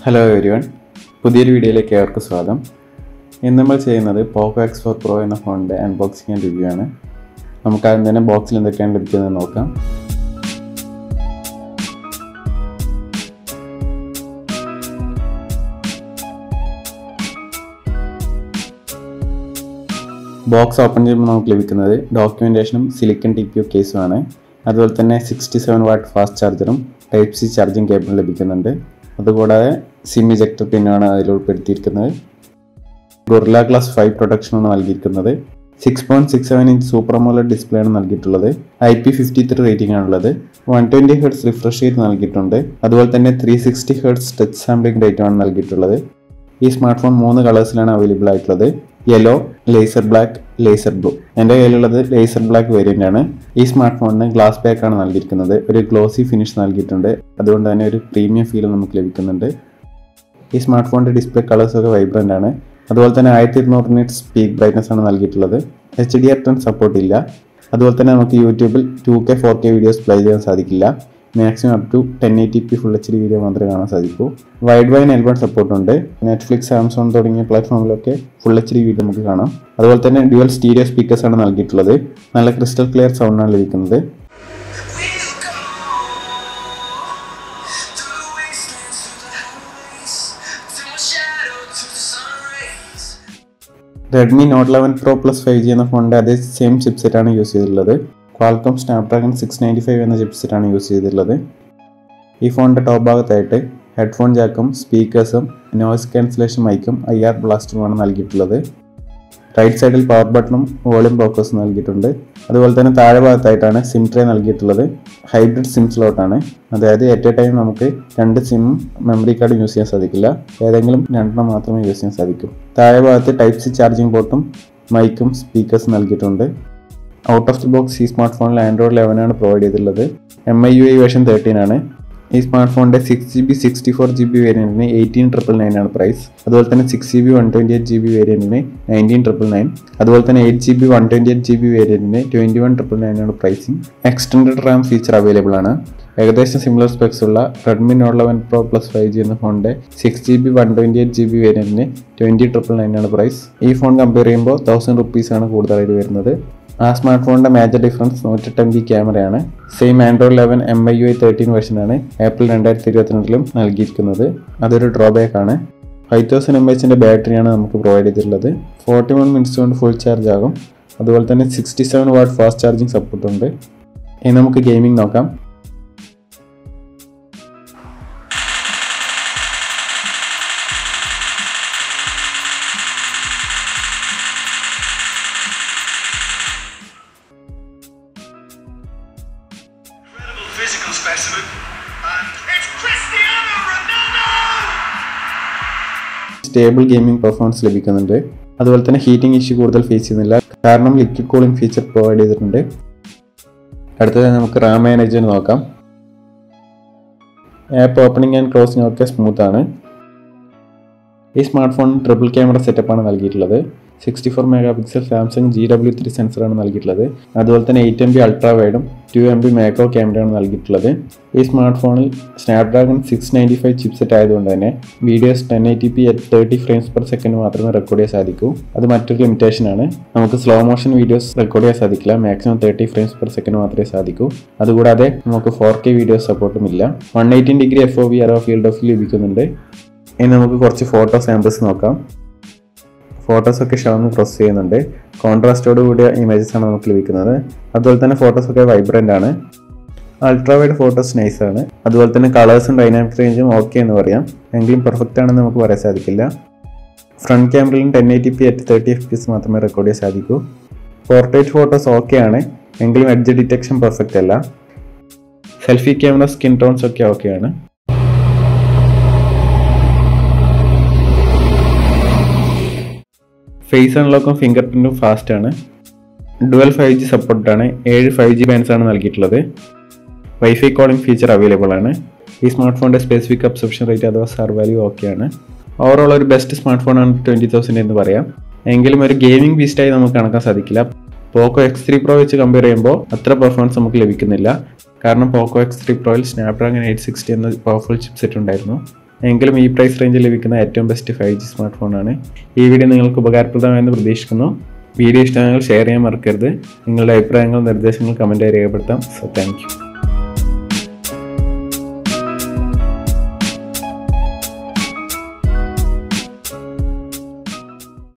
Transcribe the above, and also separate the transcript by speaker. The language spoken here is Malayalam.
Speaker 1: Hello everyone, പുതിയൊരു വീഡിയോയിലേക്ക് ഏവർക്കും സ്വാഗതം. ഇന്ന് നമ്മൾ ചെയ്യുന്നത് POCO X4 PRO എന്ന ഫോണിൻ്റെ അൺബോക്സിംഗ് ആൻഡ് റിവ്യൂ ആണ്. നമുക്ക് ആദ്യം തന്നെ ബോക്സിൽ എന്തൊക്കെയാണ് ലഭിക്കുന്നത് നോക്കാം. ബോക്സ് ഓപ്പൺ ചെയ്യുമ്പോൾ നമുക്ക് ലഭിക്കുന്നത് ഡോക്യുമെൻറ്റേഷനും സിലിക്കൺ TPU കേസുമാണ്. അതുപോലെ തന്നെ 67 വാട്ട് ഫാസ്റ്റ് ചാർജറും Type-C ചാർജിങ് കേബിളും ലഭിക്കുന്നുണ്ട്. അതുകൂടാതെ സിം ഇജക്ടർ പിന്നാണ് അതിൽ ഉൾപ്പെടുത്തിയിരിക്കുന്നത്. ഗൊറില്ല ഗ്ലാസ് 5 പ്രൊട്ടക്ഷനാണ് നൽകിയിരിക്കുന്നത്. 6.67 ഇഞ്ച് സൂപ്പർ AMOLED ഡിസ്പ്ലേ ആണ് നൽകിയിട്ടുള്ളത്. IP53 റേറ്റിംഗ് ആണുള്ളത്. 120 Hz റിഫ്രഷ് റേറ്റ് നൽകിയിട്ടുണ്ട്. അതുപോലെ തന്നെ 360 Hz ടച്ച് സാമ്പിളിംഗ് റേറ്റ് ആണ് നൽകിയിട്ടുള്ളത്. ഈ സ്മാർട്ട് ഫോൺ 3 കളേഴ്സിലാണ് അവൈലബിൾ ആയിട്ടുള്ളത്: yellow, laser black, laser blue. എൻ്റെ കയ്യിലുള്ളത് ലേസർ ബ്ലാക്ക് വേരിയൻ്റ് ആണ്. ഈ സ്മാർട്ട് ഫോണിന് ഗ്ലാസ് ബാക്ക് ആണ് നൽകിയിരിക്കുന്നത്. ഒരു ഗ്ലോസി ഫിനിഷ് നൽകിയിട്ടുണ്ട്. അതുകൊണ്ട് തന്നെ ഒരു പ്രീമിയം ഫീൽ നമുക്ക് ലഭിക്കുന്നുണ്ട്. ഈ സ്മാർട്ട് ഫോണിൻ്റെ ഡിസ്പ്ലേ കളേഴ്സൊക്കെ വൈബ്രൻ്റ് ആണ്. അതുപോലെ തന്നെ 1200 നിറ്റ്സ് പീക്ക് ബ്രൈറ്റ്നസ് ആണ് നൽകിയിട്ടുള്ളത്. HDR10 സപ്പോർട്ട് ഇല്ല. അതുപോലെ തന്നെ നമുക്ക് യൂട്യൂബിൽ 2K 4K വീഡിയോസ് പ്ലേ ചെയ്യാൻ സാധിക്കില്ല. Maximum up to 1080p full HD video മാത്രമേ കാണാൻ സാധിക്കൂ. വൈഡ് വൈൻ L1 സപ്പോർട്ടുണ്ട്. നെറ്റ്ഫ്ലിക്സ്, ആമസോൺ തുടങ്ങിയ പ്ലാറ്റ്ഫോമിലൊക്കെ ഫുൾ HD വീഡിയോ നമുക്ക് കാണാം. അതുപോലെ തന്നെ ഡ്യുവൽ സ്റ്റീരിയോ സ്പീക്കേഴ്സ് ആണ് നൽകിയിട്ടുള്ളത്. നല്ല ക്രിസ്റ്റൽ ക്ലിയർ സൗണ്ടാണ് ലഭിക്കുന്നത്. Redmi Note 11 Pro Plus 5G എന്ന ഫോണിൻ്റെ അതേ സെയിം ചിപ്സെറ്റ് ആണ് യൂസ് ചെയ്തിട്ടുള്ളത്. Qualcomm Snapdragon 695 എന്ന ചിപ്സെറ്റ് ആണ് യൂസ് ചെയ്തിട്ടുള്ളത്. ഈ ഫോണിൻ്റെ ടോപ്പ് ഭാഗത്തായിട്ട് ഹെഡ്ഫോൺ ജാക്കും സ്പീക്കേഴ്സും നോയ്സ് ക്യാൻസലേഷൻ മൈക്കും IR ബ്ലാസ്റ്ററുമാണ് നൽകിയിട്ടുള്ളത്. റൈറ്റ് സൈഡിൽ പവർ ബട്ടണും വോളിയം ബ്ലോക്കേഴ്സും നൽകിയിട്ടുണ്ട്. അതുപോലെ തന്നെ താഴെ ഭാഗത്തായിട്ടാണ് സിം ട്രേ നൽകിയിട്ടുള്ളത്. ഹൈബ്രിഡ് സിം സ്ലോട്ടാണ്. അതായത് അറ്റ് എ ടൈം നമുക്ക് 2 സിമ്മും മെമ്മറി കാർഡും യൂസ് ചെയ്യാൻ സാധിക്കില്ല. ഏതെങ്കിലും 2 മാത്രമേ യൂസ് ചെയ്യാൻ സാധിക്കൂ. താഴെ ഭാഗത്ത് Type-C ചാർജിങ് പോർട്ടും മൈക്കും സ്പീക്കേഴ്സും നൽകിയിട്ടുണ്ട്. ഔട്ട് ഓഫ് ദി ബോക്സ് ഈ സ്മാർട്ട് ഫോണിൽ Android 11 ആണ് പ്രൊവൈഡ് ചെയ്തിട്ടുള്ളത്. MIUI വേർഷൻ 13 ആണ്. ഈ സ്മാർട്ട് ഫോണിൻ്റെ 6GB 64GB വേരിയൻറ്റിന് 18,999 ആണ് പ്രൈസ്. അതുപോലെ തന്നെ 6GB 128GB വേരിയൻറ്റിന് 19,999. അതുപോലെ തന്നെ 8GB 128GB വേരിയൻറ്റിന് 21,999 ആണ് pricing. Extended RAM feature available ആണ്. ഏകദേശം സിമിലർ സ്പെക്സ് ഉള്ള Redmi Note 11 Pro Plus 5G എന്ന ഫോണിൻ്റെ 6GB 128GB വേരിയൻറ്റിന് 20,999 ആണ് പ്രൈസ്. ഈ ഫോൺ കമ്പയർ ചെയ്യുമ്പോൾ 1000 rupees ആണ് കൂടുതലായിട്ട് വരുന്നത്. ആ സ്മാർട്ട് ഫോണിൻ്റെ മേജർ ഡിഫറൻസ് 108MP ക്യാമറയാണ്. സെയിം Android 11 MIUI 13 വെർഷനാണ് ഏപ്രിൽ 2022 നൽകിയിരിക്കുന്നത്. അതൊരു ഡ്രോബാക്ക് ആണ്. 5000 mAh ബാറ്ററിയാണ് നമുക്ക് പ്രൊവൈഡ് ചെയ്തിട്ടുള്ളത്. 41 മിനിറ്റ്സ് കൊണ്ട് ഫുൾ ചാർജ് ആകും. അതുപോലെ തന്നെ 67 വാട്ട് ഫാസ്റ്റ് ചാർജിങ് സപ്പോർട്ടുണ്ട്. ഇനി നമുക്ക് ഗെയിമിംഗ് നോക്കാം.
Speaker 2: Physical specimen, and it's Cristiano Ronaldo!
Speaker 1: Stable gaming performance ലഭിക്കുന്നുണ്ട്. അതുപോലെ തന്നെ ഹീറ്റിംഗ് ഇഷ്യൂ കൂടുതൽ ഫേസ് ചെയ്യുന്നില്ല, കാരണം ലിക്വിഡ് കൂളിംഗ് ഫീച്ചർ പ്രൊവൈഡ് ചെയ്തിട്ടുണ്ട്. അടുത്തത് നമുക്ക് റാം മാനേജർ നോക്കാം. ആപ്പ് ഓപ്പണിംഗ് ആൻഡ് ക്ലോസിംഗ് ഒക്കെ സ്മൂത്ത് ആണ്. ഈ സ്മാർട്ട് ഫോൺ ട്രിപ്പിൾ ക്യാമറ സെറ്റപ്പാണ് നൽകിയിട്ടുള്ളത്. 64 മെഗാപിക്സൽ സാംസങ് GW3 സെൻസറാണ് നൽകിയിട്ടുള്ളത്. അതുപോലെ തന്നെ 8MP അൾട്രാ വൈഡും 2MP മാക്രോ ക്യാമറയാണ് നൽകിയിട്ടുള്ളത്. ഈ സ്മാർട്ട് ഫോണിൽ സ്നാപ്ഡ്രാഗൺ 695 ചിപ്സെറ്റ് ആയതുകൊണ്ട് തന്നെ videos 1080p at 30 frames per second മാത്രമേ റെക്കോർഡ് ചെയ്യാൻ സാധിക്കൂ. അത് മറ്റൊരു ലിമിറ്റേഷൻ ആണ്. നമുക്ക് സ്ലോ മോഷൻ വീഡിയോസ് റെക്കോർഡ് ചെയ്യാൻ സാധിക്കില്ല. മാക്സിമം 30 frames per second മാത്രമേ സാധിക്കൂ. അതുകൂടാതെ നമുക്ക് 4K വീഡിയോസ് സപ്പോർട്ടും ഇല്ല. 118° FOV or field of view ലഭിക്കുന്നുണ്ട്. ഇനി നമുക്ക് കുറച്ച് ഫോട്ടോ സാമ്പിൾസ് നോക്കാം. ഫോട്ടോസൊക്കെ ഷവറിന് ക്രോസ് ചെയ്യുന്നുണ്ട്. കോൺട്രാസ്റ്റോട് കൂടിയ ഇമേജസ് ആണ് നമുക്ക് ലഭിക്കുന്നത്. അതുപോലെ തന്നെ ഫോട്ടോസൊക്കെ വൈബ്രൻ്റ് ആണ്. അൾട്രാ വൈഡ് ഫോട്ടോസ് നൈസാണ്. അതുപോലെ തന്നെ കളേഴ്സും ഡൈനാമിക് റേഞ്ചും ഓക്കെ എന്ന് പറയാം. എങ്കിലും പെർഫെക്റ്റ് ആണെന്ന് നമുക്ക് പറയാൻ സാധിക്കില്ല. ഫ്രണ്ട് ക്യാമറയിലും 1080p at 30 FPS മാത്രമേ റെക്കോർഡ് ചെയ്യാൻ സാധിക്കൂ. പോർട്രേറ്റ് ഫോട്ടോസ് ഓക്കെ ആണ്, എങ്കിലും എഡ്ജ് ഡിറ്റക്ഷൻ പെർഫെക്റ്റ് അല്ല. സെൽഫി ക്യാമറ സ്കിൻ ടോൺസ് ഒക്കെ ഓക്കെയാണ്. ഫേസ് അൺലോക്കും ഫിംഗർ പ്രിൻറ്റും ഫാസ്റ്റ് ആണ്. ഡുവൽ 5G സപ്പോർട്ടാണ്. 7 5G ബാൻഡ്സ് ആണ് നൽകിയിട്ടുള്ളത്. വൈഫൈ കോളിംഗ് ഫീച്ചർ അവൈലബിൾ ആണ്. ഈ സ്മാർട്ട് ഫോണിൻ്റെ സ്പെസിഫിക് അബ്സോർപ്ഷൻ റേറ്റ് അഥവാ SAR വാല്യൂ ഓക്കെയാണ്. ഓവറോൾ ഒരു ബെസ്റ്റ് സ്മാർട്ട് ഫോണാണ് 20,000 എന്ന് പറയാം. എങ്കിലും ഒരു ഗെയിമിംഗ് ബീസ്റ്റായി നമുക്ക് കണക്കാൻ സാധിക്കില്ല. POCO X4 PRO വെച്ച് കമ്പയർ ചെയ്യുമ്പോൾ അത്ര പെർഫോമൻസ് നമുക്ക് ലഭിക്കുന്നില്ല. കാരണം POCO X4 PROയിൽ Snapdragon 860 എന്ന പവർഫുൾ ചിപ്സെറ്റ് ഉണ്ടായിരുന്നു. എങ്കിലും ഈ പ്രൈസ് റേഞ്ചിൽ ലഭിക്കുന്ന ഏറ്റവും ബെസ്റ്റ് 5G സ്മാർട്ട് ഫോണാണ്. ഈ വീഡിയോ നിങ്ങൾക്ക് ഉപകാരപ്രദമായെന്ന് പ്രതീക്ഷിക്കുന്നു. വീഡിയോ ഇഷ്ടമായെങ്കിൽ ഷെയർ ചെയ്യാൻ മറക്കരുത്. നിങ്ങളുടെ അഭിപ്രായങ്ങളും നിർദ്ദേശങ്ങളും കമൻറ്റായി രേഖപ്പെടുത്താം. So thank U.